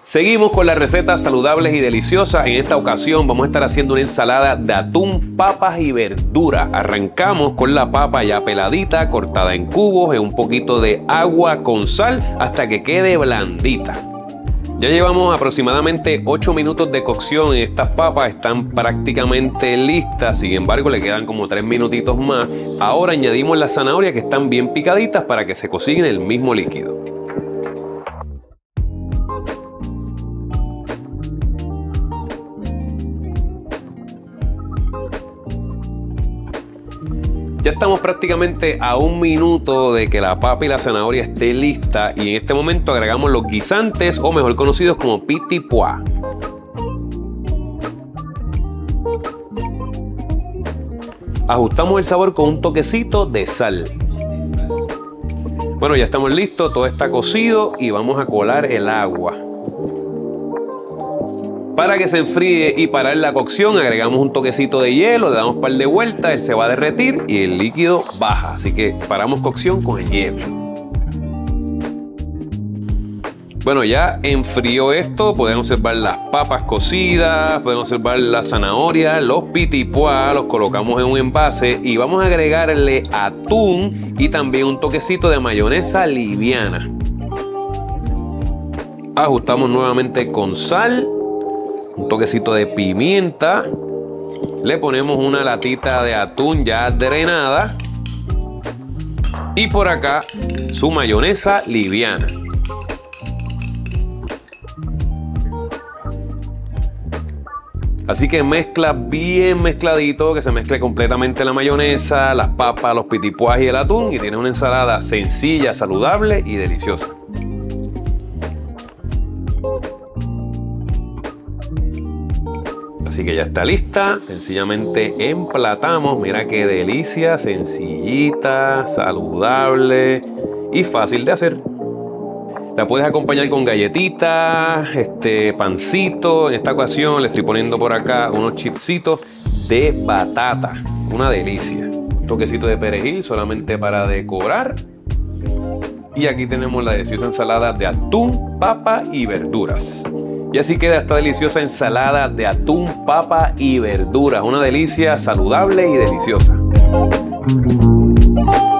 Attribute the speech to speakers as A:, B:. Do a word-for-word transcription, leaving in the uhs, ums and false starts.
A: Seguimos con las recetas saludables y deliciosas. En esta ocasión vamos a estar haciendo una ensalada de atún, papas y verduras. Arrancamos con la papa ya peladita, cortada en cubos, en un poquito de agua con sal hasta que quede blandita. Ya llevamos aproximadamente ocho minutos de cocción en estas papas, están prácticamente listas, sin embargo le quedan como tres minutitos más. Ahora añadimos las zanahorias que están bien picaditas para que se cocinen el mismo líquido. Ya estamos prácticamente a un minuto de que la papa y la zanahoria esté lista y en este momento agregamos los guisantes o mejor conocidos como petit pois. Ajustamos el sabor con un toquecito de sal. Bueno, ya estamos listos, todo está cocido y vamos a colar el agua. Para que se enfríe y parar la cocción agregamos un toquecito de hielo, le damos un par de vueltas, él se va a derretir y el líquido baja, así que paramos cocción con el hielo. Bueno, ya enfrió esto, podemos observar las papas cocidas, podemos observar la zanahoria, los petit pois, los colocamos en un envase y vamos a agregarle atún y también un toquecito de mayonesa liviana. Ajustamos nuevamente con sal. Un toquecito de pimienta, le ponemos una latita de atún ya drenada y por acá su mayonesa liviana. Así que mezcla bien mezcladito, que se mezcle completamente la mayonesa, las papas, los petit pois y el atún y tienes una ensalada sencilla, saludable y deliciosa. Así que ya está lista, sencillamente emplatamos, mira qué delicia, sencillita, saludable y fácil de hacer. La puedes acompañar con galletitas, este pancito, en esta ocasión le estoy poniendo por acá unos chipsitos de batata, una delicia. Un toquecito de perejil solamente para decorar. Y aquí tenemos la deliciosa ensalada de atún, papa y verduras. Y así queda esta deliciosa ensalada de atún, papa y verduras. Una delicia saludable y deliciosa.